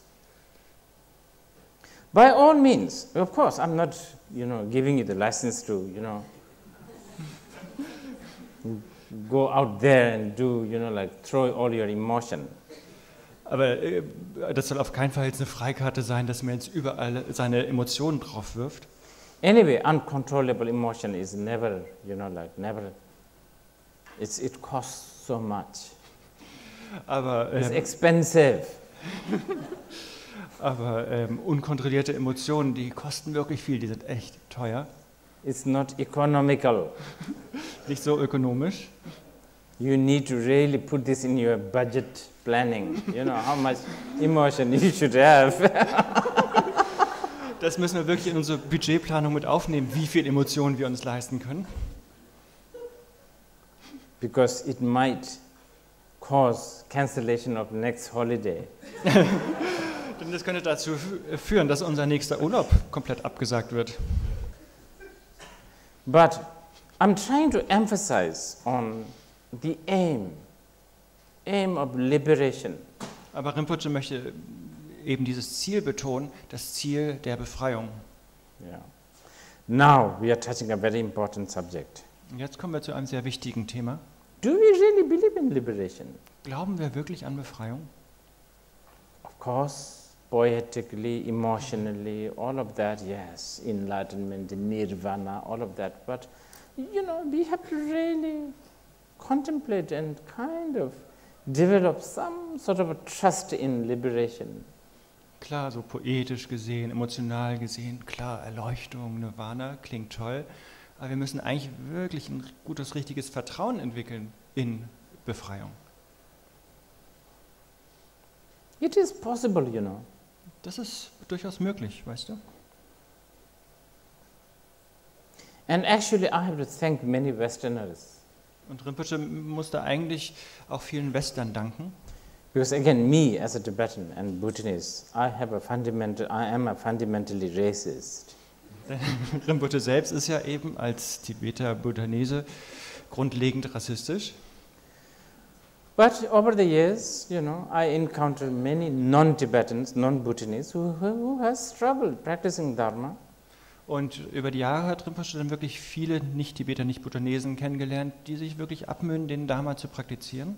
by all means, of course, I'm not, giving you the license to, go out there and do, like throw all your emotion. Aber das soll auf keinen Fall jetzt eine Freikarte sein, dass man jetzt überall seine Emotionen drauf wirft. Anyway, uncontrollable emotion is never, never. It costs so much. Aber, It's expensive. aber unkontrollierte Emotionen, die kosten wirklich viel, die sind echt teuer. It's not economical. Nicht so ökonomisch. You need to really put this in your budget planning. How much emotion you should have. Das müssen wir wirklich in unsere Budgetplanung mit aufnehmen, wie viel Emotionen wir uns leisten können. Because it might cause cancellation of next holiday. Denn das könnte dazu führen, dass unser nächster Urlaub komplett abgesagt wird. But I'm trying to emphasize on the aim of liberation. Aber Rinpoche möchte eben dieses Ziel betonen, das Ziel der Befreiung. Yeah. Now we are touching a very important subject. Und jetzt kommen wir zu einem sehr wichtigen Thema. Do we really believe in liberation? Glauben wir wirklich an Befreiung? Of course, poetically, emotionally, all of that, yes, enlightenment, nirvana, all of that. But, we have to really contemplate and kind of develop some sort of a trust in liberation. Klar, so poetisch gesehen, emotional gesehen, klar, Erleuchtung, Nirvana, klingt toll. Aber wir müssen eigentlich wirklich ein gutes, richtiges Vertrauen entwickeln in Befreiung. It is possible, Das ist durchaus möglich, weißt du? And actually, I have to thank many Westerners. Und Rinpoche musste eigentlich auch vielen Western danken. Because again, me as a Tibetan and Bhutanese, I am a fundamentally racist. Rinpoche selbst ist ja eben als Tibeter Bhutanese grundlegend rassistisch. But over the years, I encountered many non-Tibetans, non-Bhutanese who has struggled practicing Dharma. Und über die Jahre hat Rinpoche dann wirklich viele Nicht-Tibeter, Nicht-Bhutanesen kennengelernt, die sich wirklich abmühen, den Dharma zu praktizieren.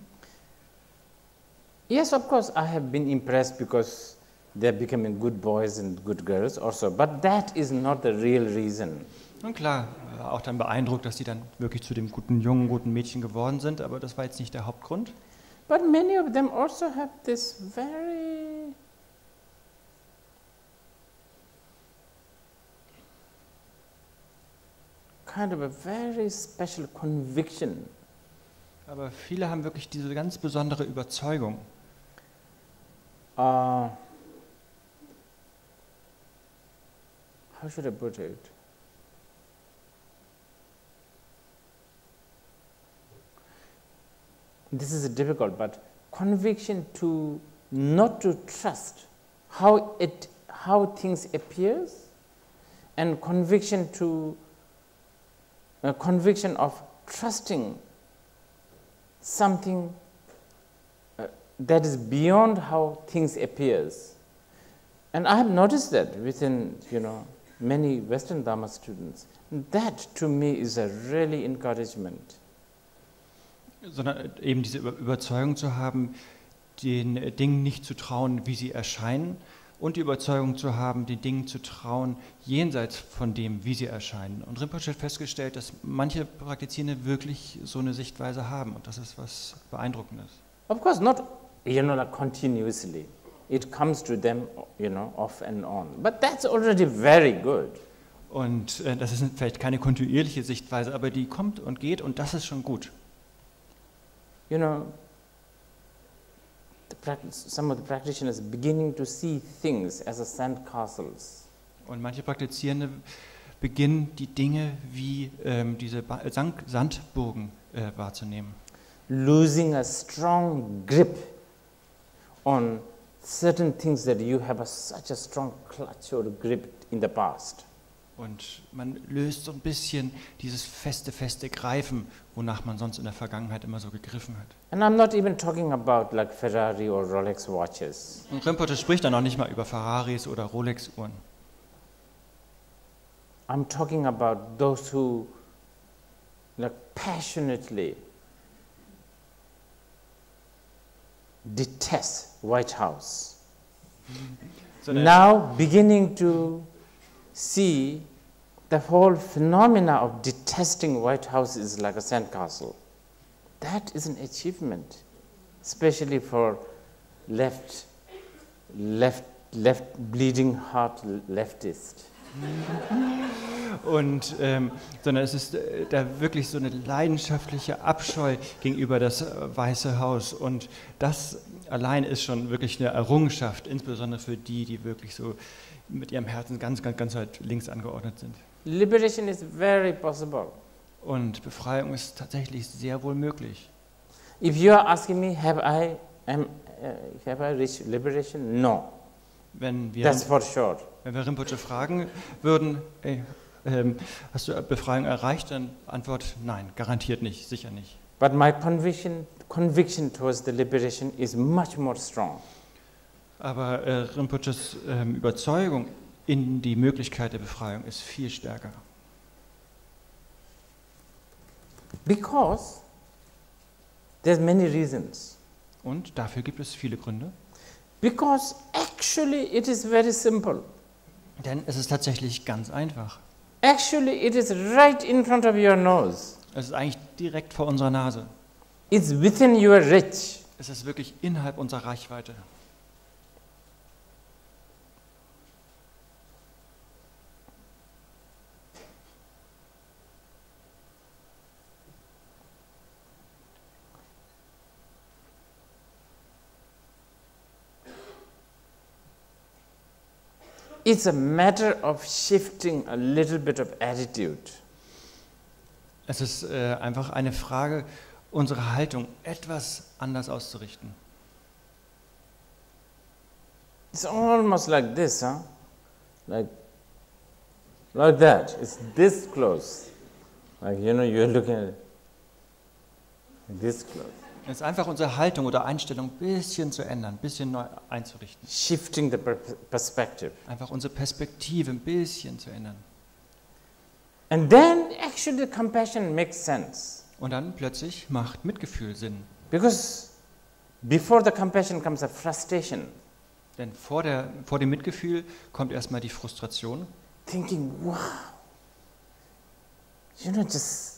Yes, of course, I have been impressed because they're becoming good boys and good girls also, but that is not the real reason. Und klar, war auch dann beeindruckt, dass die dann wirklich zu dem guten Jungen, guten Mädchen geworden sind, aber das war jetzt nicht der Hauptgrund. But many of them also have this very kind of a very special conviction. Aber viele haben wirklich diese ganz besondere Überzeugung. How should I put it? This is difficult, but conviction to not to trust how things appears, and conviction of trusting something that is beyond how things appears. And I have noticed that within, many Western Dharma students. That to me is a really encouragement. Sondern eben diese Überzeugung zu haben, den Dingen nicht zu trauen, wie sie erscheinen, und die Überzeugung zu haben, den Dingen zu trauen, jenseits von dem, wie sie erscheinen. Und Rinpoche hat festgestellt, dass manche Praktizierende wirklich so eine Sichtweise haben, und das ist was Beeindruckendes. Of course, not like continuously. It comes to them, off and on. But that's already very good. Und das ist vielleicht keine kontinuierliche Sichtweise, aber die kommt und geht, und das ist schon gut. Some of the practitioners beginning to see things as a sandcastles. Und manche Praktizierende beginnen, die Dinge wie diese Sandburgen wahrzunehmen. Losing a strong grip on certain things that you have such a strong clutch or grip in the past. Und man löst so ein bisschen dieses feste Greifen, wonach man sonst in der Vergangenheit immer so gegriffen hat. And I'm not even talking about like Ferrari or Rolex watches. Und Rinpoche spricht dann auch nicht mal über Ferraris oder Rolex-Uhren. I'm talking about those who like passionately detest White House. Sondern Now beginning to see the whole phenomena of detesting White House is like a sandcastle. That is an achievement, especially for left bleeding heart leftist. Und sondern es ist da wirklich so eine leidenschaftliche Abscheu gegenüber das Weiße Haus. Und das allein ist schon wirklich eine Errungenschaft, insbesondere für die, die wirklich so mit ihrem Herzen ganz halt links angeordnet sind. Liberation is very possible. Und Befreiung ist tatsächlich sehr wohl möglich. If you are asking me, have I reached liberation? No, Wenn wir that's for sure. Rinpoche fragen würden, ey, hast du Befreiung erreicht, dann Antwort nein, garantiert nicht, sicher nicht. But my conviction towards the liberation is much more strong. Aber Rinpoches Überzeugung in die Möglichkeit der Befreiung ist viel stärker. Because there's many reasons. Und dafür gibt es viele Gründe. Because actually it is very simple. Denn es ist tatsächlich ganz einfach. Actually it is right in front of your nose. Es ist eigentlich direkt vor unserer Nase. It's within your reach. Es ist wirklich innerhalb unserer Reichweite. It's a matter of shifting a little bit of attitude. Es ist einfach eine Frage, unsere Haltung etwas anders auszurichten. It's almost like this, huh? Like that. It's this close. Like, you know, you're looking at it. This close. Es ist einfach unsere Haltung oder Einstellung ein bisschen zu ändern, ein bisschen neu einzurichten. Shifting the perspective. Einfach unsere Perspektive ein bisschen zu ändern. And then actually the compassion makes sense. Und dann plötzlich macht Mitgefühl Sinn. Because before the compassion comes a frustration. Denn vor dem Mitgefühl kommt erstmal die Frustration. Thinking, wow, you know, just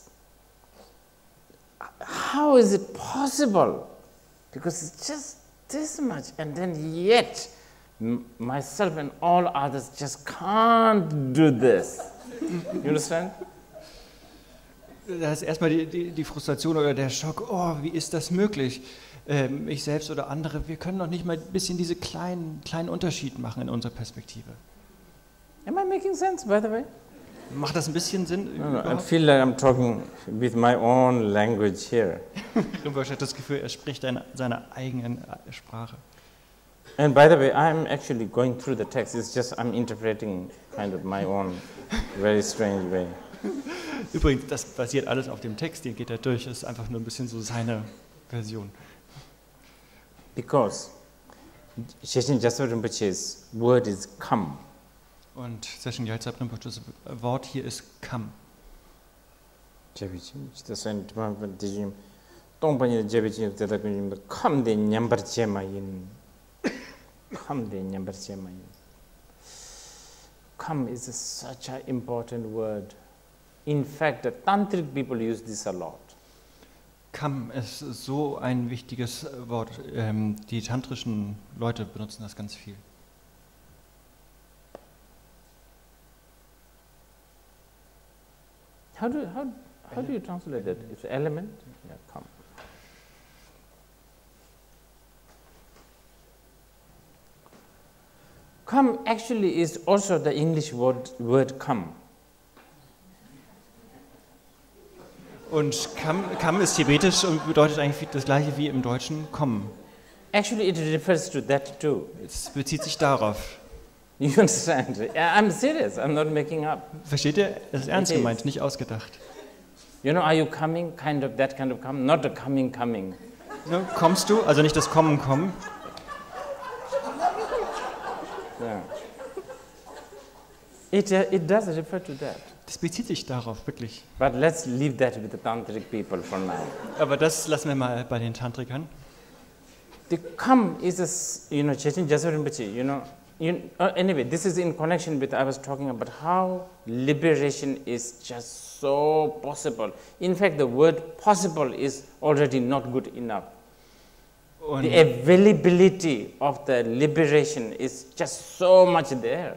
how is it possible? Because it's just this much, and then yet myself and all others just can't do this. You understand? Da ist erstmal die Frustration oder der Schock, oh, wie ist das möglich? Ich selbst oder andere, wir können noch nicht mal ein bisschen diese kleinen Unterschied machen in unserer Perspektive. Am I making sense, by the way? Macht das ein bisschen Sinn? No, I feel like I'm talking with my own language here. Rinpoche hat das Gefühl, er spricht seine eigenen Sprache. And by the way, I'm actually going through the text. It's just I'm interpreting kind of my own very strange way. Übrigens, das basiert alles auf dem Text, den geht er durch. Das ist einfach nur ein bisschen so seine Version. Because Session Gyaltsab Rinpoche's word is come. Und Session Gyaltsab Rinpoches Wort hier ist kam. Come is such an important word. In fact, the tantric people use this a lot. Kam ist so ein wichtiges Wort. Die tantrischen Leute benutzen das ganz viel. How do you translate that? It's element? Yeah, come. Come actually is also the English word come. Und kam ist tibetisch und bedeutet eigentlich das gleiche wie im Deutschen kommen. Actually, it refers to that too. Es bezieht sich darauf. You understand? I'm serious. I'm not making up. Versteht ihr? Es ist ernst It is. gemeint, nicht ausgedacht. You know, are you coming? Kind of that kind of come, not the coming. Ne, kommst du? Also nicht das Kommen. Yeah. It does refer to that. Das bezieht sich darauf, wirklich. But let's leave that with the tantric people for now. Aber das lassen wir mal bei den Tantrikern. The come is a, Chaitanya Jaswar Rinpoche, anyway, this is in connection with, I was talking about how liberation is just so possible. In fact, the word possible is already not good enough. Und, The availability of the liberation is just so much there.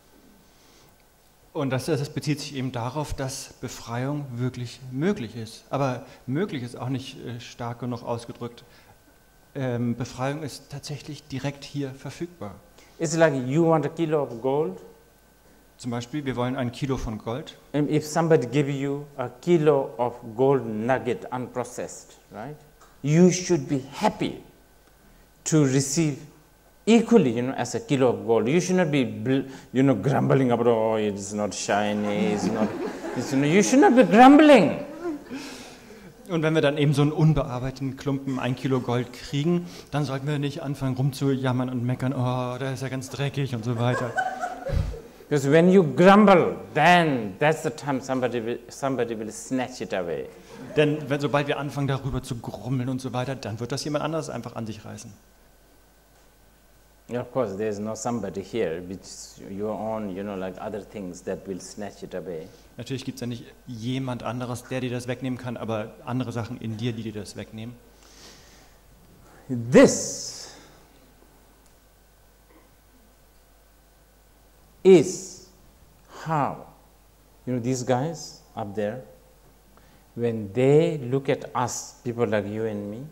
und das bezieht sich eben darauf, dass Befreiung wirklich möglich ist. Aber möglich ist auch nicht stark genug ausgedrückt. Befreiung ist tatsächlich direkt hier verfügbar. It's like you want a kilo of gold. Zum Beispiel, wir wollen 1 Kilo von Gold. And if somebody give you a kilo of gold nugget unprocessed, right? You should be happy to receive equally, as a kilo of gold. You should not be, grumbling about, oh, it is not shiny, it's not, you should not be grumbling. Und wenn wir dann eben so einen unbearbeiteten Klumpen 1 Kilo Gold kriegen, dann sollten wir nicht anfangen rumzujammern und meckern, oh, der ist ja ganz dreckig und so weiter. Because when you grumble, then that's the time somebody will snatch it away. Denn sobald wir anfangen darüber zu grummeln und so weiter, dann wird das jemand anderes einfach an sich reißen. Of course, there is no somebody here which your own, like other things that will snatch it away. Natürlich gibt es ja nicht jemand anderes, der dir das wegnehmen kann, aber andere Sachen in dir, die dir das wegnehmen. This is how, these guys up there, when they look at us, people like you and me,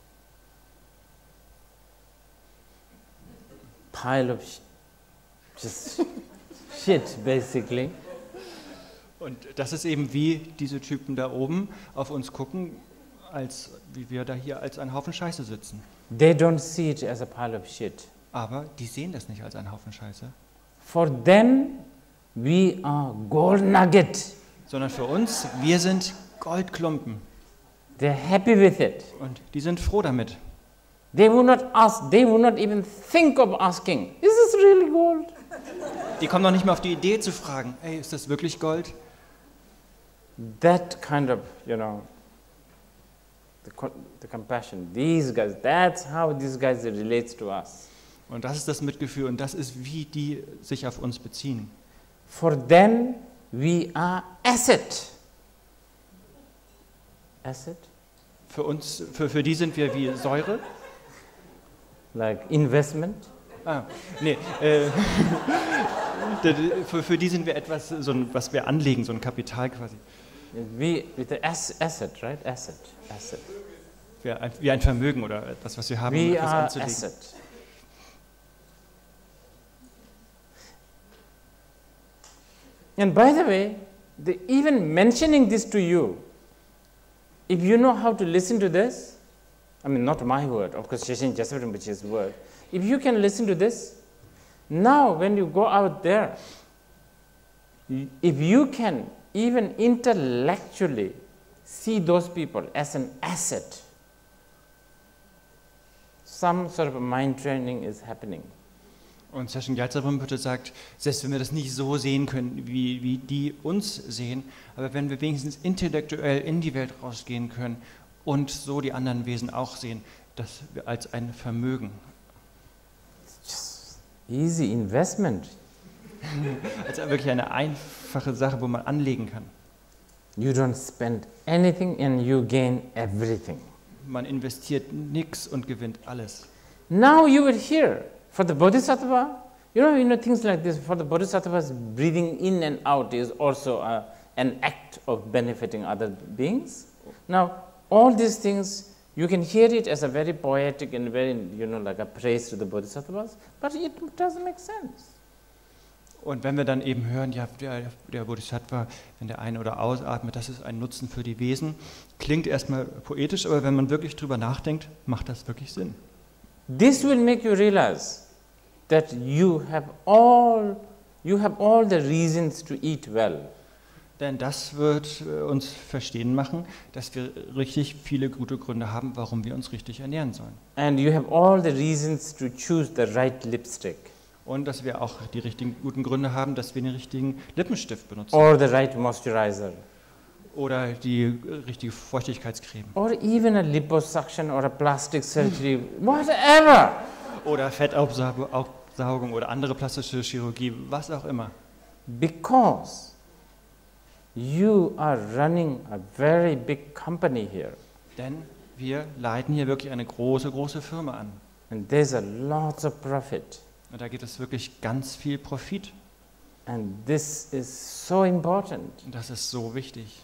pile of just shit, basically. Und das ist eben wie diese Typen da oben auf uns gucken, wie wir da hier als ein Haufen Scheiße sitzen. They don't see it as a pile of shit. Aber die sehen das nicht als einen Haufen Scheiße. For them, we are gold nugget. Sondern für uns, wir sind Goldklumpen. They're happy with it. Und die sind froh damit. They would not ask, they would not even think of asking, is this really gold? Die kommen noch nicht mal auf die Idee zu fragen, hey, ist das wirklich Gold? That kind of, the compassion, these guys, that's how these guys relate to us. Und das ist das Mitgefühl und das ist, wie die sich auf uns beziehen. For them, we are asset. Asset? Für uns, für die sind wir wie Säure. Like investment? Nee. Für die sind wir etwas, was wir anlegen, so ein Kapital quasi. With the asset, right? Asset. Wie ein Vermögen oder etwas, was wir haben, um We etwas are anzulegen. asset. And by the way, even mentioning this to you, if you know how to listen to this, I mean, not my word, of course, Chaitanya Jaswar Rinpoche's word. If you can listen to this, now when you go out there, if you can even intellectually see those people as an asset, some sort of mind training is happening. Und Session Gyaltsen Rinpoche sagt, selbst wenn wir das nicht so sehen können, wie die uns sehen, aber wenn wir wenigstens intellektuell in die Welt rausgehen können und so die anderen Wesen auch sehen, dass wir als ein Vermögen. Just easy investment. Also wirklich eine einfache Sache, wo man anlegen kann. You don't spend anything and you gain everything. Man investiert nichts und gewinnt alles. Now you will hear, for the Bodhisattva, things like this, for the Bodhisattvas, breathing in and out is also an act of benefiting other beings. Now, all these things, you can hear it as a very poetic and very, like a praise to the Bodhisattvas, but it doesn't make sense. Und wenn wir dann eben hören, ja, der Bodhisattva, wenn der ein- oder ausatmet, das ist ein Nutzen für die Wesen, klingt erstmal poetisch, aber wenn man wirklich drüber nachdenkt, macht das wirklich Sinn. This will make you realize that you have all the reasons to eat well. Denn das wird uns verstehen machen, dass wir richtig viele gute Gründe haben, warum wir uns richtig ernähren sollen. And you have all the reasons to choose the right lipstick. und dass wir auch die richtigen guten Gründe haben, dass wir den richtigen Lippenstift benutzen or the right moisturizer, oder die richtige Feuchtigkeitscreme or even a liposuction or a plastic surgery, whatever. oder Fettaufsaugung oder andere plastische Chirurgie, was auch immer. Because you are running a very big company here, Denn wir leiten hier wirklich eine große, große Firma an. and there's a lots of profit, Und da gibt es wirklich ganz viel Profit. and this is so important. Und das ist so wichtig.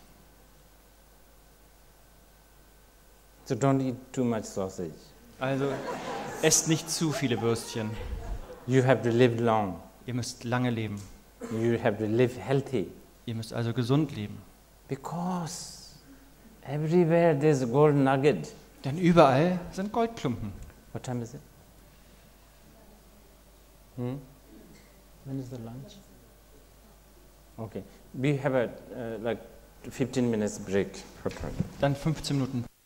So don't eat too much sausage. Also esst nicht zu viele Würstchen. You have to live long. Ihr müsst lange leben. You have to live healthy, Ihr müsst also gesund leben. because everywhere there's a gold nugget. Denn überall sind Goldklumpen. What time is it? When is the lunch? Okay, we have a like 15 minutes break. Dann 15 Minuten